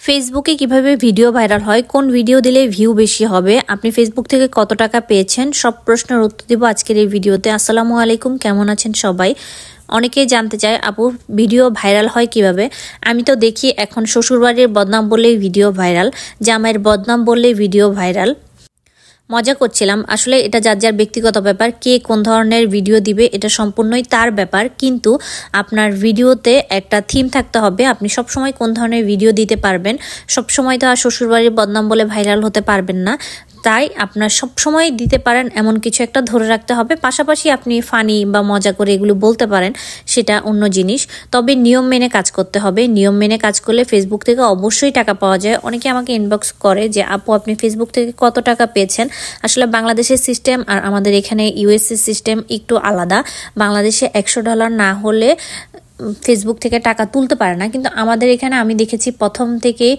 ফেসবুকে কিভাবে video viral হয়, কোন ভিডিও দিলে ভিউ বেশি হবে, আপনি ফেসবুক থেকে কত টাকা পেয়েছেন, সব প্রশ্নের উত্তর দিব আজকের এই ভিডিওতে। আসসালামু আলাইকুম, কেমন আছেন সবাই? অনেকেই জানতে চায় আপু ভিডিও ভাইরাল হয় কিভাবে। আমি তো দেখি এখন শ্বশুরবাড়ির বদনাম বললেই ভিডিও ভাইরাল, জামাইয়ের বদনাম বললেই ভিডিও ভাইরাল। মজা করছিলাম, আসলে এটা যার যার ব্যক্তিগত ব্যাপার, কে কোন ধরনের ভিডিও দিবে এটা সম্পূর্ণই তার ব্যাপার। কিন্তু আপনার ভিডিওতে একটা থিম থাকতে হবে, আপনি সবসময় কোন ধরনের ভিডিও দিতে পারবেন। সবসময় তো আর শ্বশুরবাড়ির বদনাম বলে ভাইরাল হতে পারবেন না, তাই আপনার সবসময় দিতে পারেন এমন কিছু একটা ধরে রাখতে হবে। পাশাপাশি আপনি ফানি বা মজা করে এগুলো বলতে পারেন, সেটা অন্য জিনিস। তবে নিয়ম মেনে কাজ করতে হবে। নিয়ম মেনে কাজ করলে ফেসবুক থেকে অবশ্যই টাকা পাওয়া যায়। অনেকে আমাকে ইনবক্স করে যে আপু আপনি ফেসবুক থেকে কত টাকা পেয়েছেন। আসলে বাংলাদেশের সিস্টেম আর আমাদের এখানে ইউএসএ সিস্টেম একটু আলাদা। বাংলাদেশে $100 না হলে ফেসবুক থেকে টাকা তুলতে পারে না, কিন্তু আমাদের এখানে আমি দেখেছি প্রথম থেকেই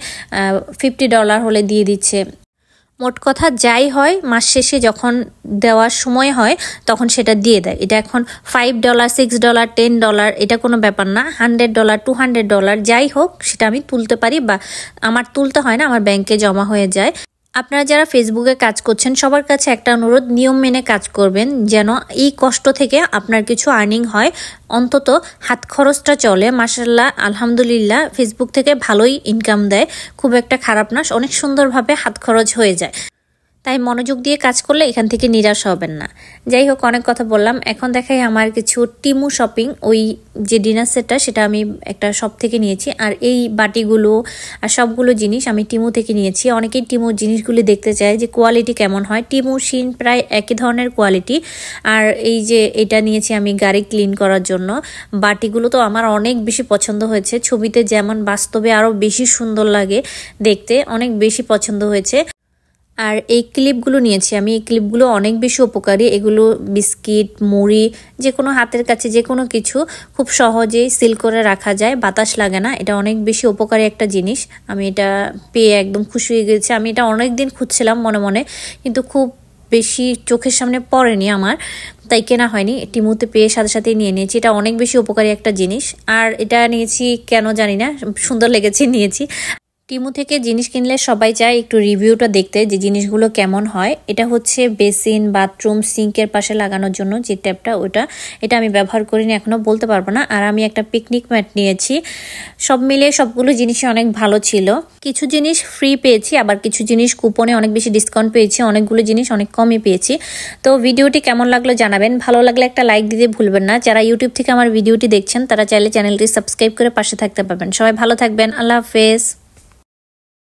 $50 হলে দিয়ে দিচ্ছে। মোট কথা যাই হয়, মাস শেষে যখন দেওয়ার সময় হয় তখন সেটা দিয়ে দেয়। এটা এখন $5, $6, $10 এটা কোনো ব্যাপার না। $100, $200 যাই হোক সেটা আমি তুলতে পারি, বা আমার তুলতে হয় না, আমার ব্যাংকে জমা হয়ে যায়। আপনারা যারা ফেসবুকে কাজ করছেন সবার কাছে একটা অনুরোধ, নিয়ম মেনে কাজ করবেন, যেন এই কষ্ট থেকে আপনার কিছু আর্নিং হয়, অন্তত হাত খরচটা চলে। মাশাআল্লাহ, আলহামদুলিল্লাহ, ফেসবুক থেকে ভালোই ইনকাম দেয়, খুব একটা খারাপ না, অনেক সুন্দরভাবে হাত খরচ হয়ে যায়। তাই মনোযোগ দিয়ে কাজ করলে এখান থেকে নিরাশ হবেন না। যাই হোক, অনেক কথা বললাম, এখন দেখাই আমার কিছু টিমু শপিং। ওই যে ডিনার সেটটা সেটা আমি একটা শপ থেকে নিয়েছি, আর এই বাটিগুলো আর সবগুলো জিনিস আমি টিমু থেকে নিয়েছি। অনেকেই টিমু জিনিসগুলি দেখতে চায় যে কোয়ালিটি কেমন হয়। টিমু শিন প্রায় একই ধরনের কোয়ালিটি। আর এই যে এটা নিয়েছি আমি গাড়ি ক্লিন করার জন্য। বাটিগুলো তো আমার অনেক বেশি পছন্দ হয়েছে, ছবিতে যেমন বাস্তবে আরও বেশি সুন্দর লাগে দেখতে, অনেক বেশি পছন্দ হয়েছে। আর এই ক্লিপগুলো নিয়েছি আমি, এই ক্লিপগুলো অনেক বেশি উপকারী। এগুলো বিস্কিট, মুড়ি, যে কোনো হাতের কাছে যে কোনো কিছু খুব সহজেই সিল করে রাখা যায়, বাতাস লাগে না। এটা অনেক বেশি উপকারী একটা জিনিস। আমি এটা পেয়ে একদম খুশি হয়ে গেছি। আমি এটা অনেক দিন খুঁজছিলাম মনে মনে, কিন্তু খুব বেশি চোখের সামনে পড়েনি আমার, তাই কেনা হয়নি। টিমুতে পেয়ে সাথে সাথে নিয়ে নিয়েছি। এটা অনেক বেশি উপকারী একটা জিনিস। আর এটা নিয়েছি কেন জানি না, সুন্দর লেগেছে নিয়েছি। টিমু থেকে জিনিস কিনলে সবাই চায় একটু রিভিউটা দেখতে, যে জিনিসগুলো কেমন হয়। এটা হচ্ছে বেসিন, বাথরুম, সিঙ্কের পাশে লাগানোর জন্য যে ট্যাপটা, ওটা এটা আমি ব্যবহার করিনি এখনো, বলতে পারবো না। আর আমি একটা পিকনিক ম্যাট নিয়েছি। সব মিলে সবগুলো জিনিসই অনেক ভালো ছিল। কিছু জিনিস ফ্রি পেয়েছি, আবার কিছু জিনিস কুপনে অনেক বেশি ডিসকাউন্ট পেয়েছি, অনেকগুলো জিনিস অনেক কমই পেয়েছি। তো ভিডিওটি কেমন লাগলো জানাবেন, ভালো লাগলে একটা লাইক দিতে ভুলবেন না। যারা ইউটিউব থেকে আমার ভিডিওটি দেখছেন তারা চাইলে চ্যানেলটি সাবস্ক্রাইব করে পাশে থাকতে পারবেন। সবাই ভালো থাকবেন, আল্লাহ হাফেজ।